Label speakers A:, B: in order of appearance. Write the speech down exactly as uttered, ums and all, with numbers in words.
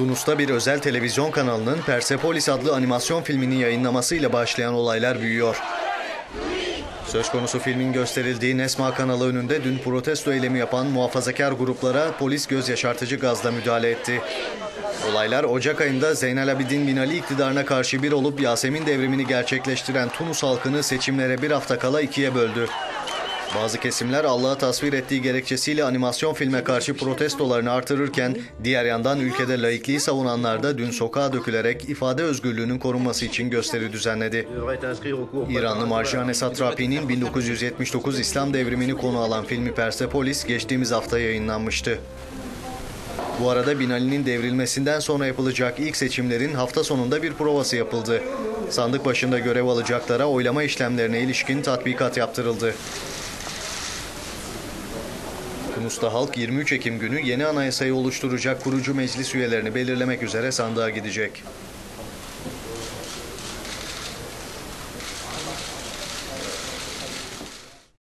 A: Tunus'ta bir özel televizyon kanalının Persepolis adlı animasyon filmini yayınlamasıyla başlayan olaylar büyüyor. Söz konusu filmin gösterildiği Nesma kanalı önünde dün protesto eylemi yapan muhafazakar gruplara polis göz yaşartıcı gazla müdahale etti. Olaylar Ocak ayında Zeynel Abidin Bin Ali iktidarına karşı bir olup Yasemin devrimini gerçekleştiren Tunus halkını seçimlere bir hafta kala ikiye böldü. Bazı kesimler Allah'ı tasvir ettiği gerekçesiyle animasyon filme karşı protestolarını artırırken diğer yandan ülkede laikliği savunanlar da dün sokağa dökülerek ifade özgürlüğünün korunması için gösteri düzenledi. İranlı Marjane Satrapi'nin bin dokuz yüz yetmiş dokuz İslam devrimini konu alan filmi Persepolis geçtiğimiz hafta yayınlanmıştı. Bu arada Bin Ali'nin devrilmesinden sonra yapılacak ilk seçimlerin hafta sonunda bir provası yapıldı. Sandık başında görev alacaklara oylama işlemlerine ilişkin tatbikat yaptırıldı. Tunus'ta halk yirmi üç Ekim günü yeni anayasayı oluşturacak kurucu meclis üyelerini belirlemek üzere sandığa gidecek.